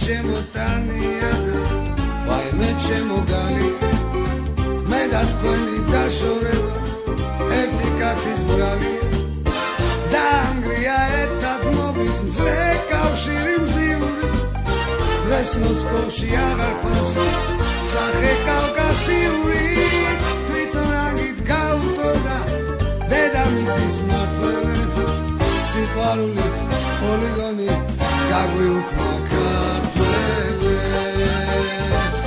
შემოტანია და ვაიმე ჩემო გალია მე და თქვენი დაშორება ერთი კაცის ბრალია და ამგრია ერთად მოვის მძლე კავშირი მზიური დღეს მოსკოვში აღარ ფასობს სახე კავკასიური თვითონ აგით გაუტოდა დედამიწის მმართველებს სიყვარულის პოლიგონი გაგვიუქმნა ქართველებს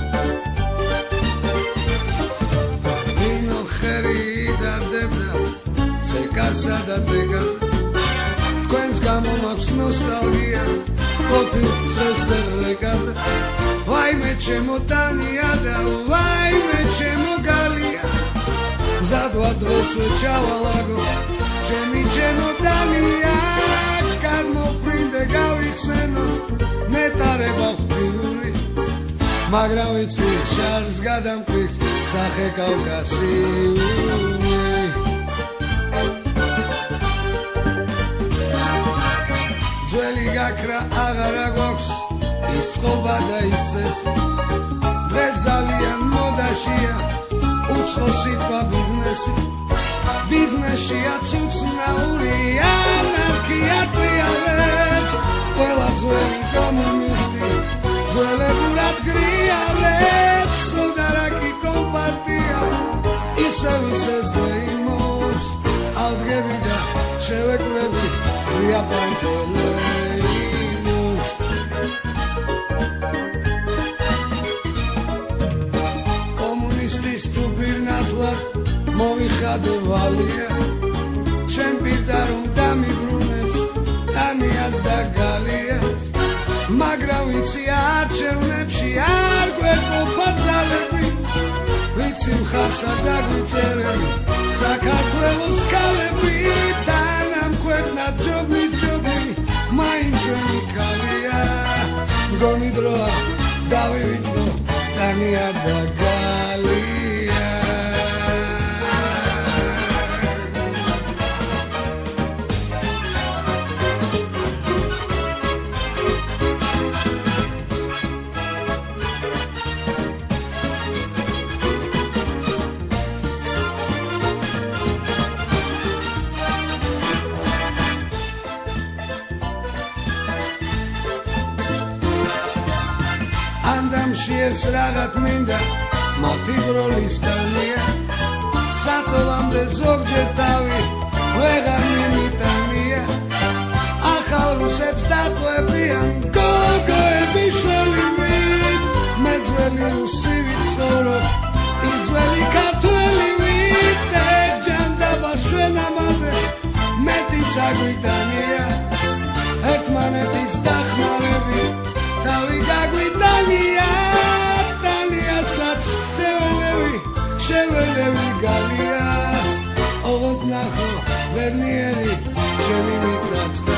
ნინო ხერი იდარდებდა ცეკასა და დეგაზე თქვენს გამო მაქვს ნოსტალგია ყოფილ სესერლეკაზე ვაიმე ჩემო ტანია და ვაიმე ჩემო გალია მზადვა დღესვე ჩავალაგო ჩემი ჩემო ტანია გადმოფრინდე გავიხსენო ნეტარება ღვიური მაგრამ ვიცი შარს გადამყრის სახე კავკასიური ძველი გაქრა აღარა გვაქვს ის წყობა და ის წესი დღეს ძალიან მოდაშია უცხო სიტყვა ბიზნესი ბიზნესშია ცუცნაური ანარქია ტრიალებს ყველა ძველი კომუნისტი ძველებურად გრიალებს სუდარაკი კომპარტია ისევ ზეიმობს ავდგები და შევეკვრები ზიაპანტელეიმოს კომუნისტის თუ პირნათლად მოვიხადე ვალია ჩემ პირდა რომ დამიბრუნებს ტანიას და გალიას მაგრამ ვიცი არჩევნებში არ გვერდობა ძალები ვიცი მხარსა დაგვიწერები საქართველოს ქალები თანამ ქვეყნად ჯობნის ჯობი მაინც ჩვენი ქალია მგონი დროა დავივიწყო ტანია და გალია შიერს რაღაც მინდა მათი ბროლის ტანია საწოლამდე ზოგჯერ თავი ვეღარ მიმიტანია ახალ რუსებს დაყვებიან გოგოები შველივით მე ძველი რუსი ვიცხოვრობ ის ძველი ქართველი ვით ეხჯანდაბა ჩვენ ამაზე მეტიც აგვიტანია ერთმანეთის დახმარები თავი გაგვიტანია ტანიასაც შეველევი გალიას ოღონდ ნახო ვერნიერი ჩემი მიწაც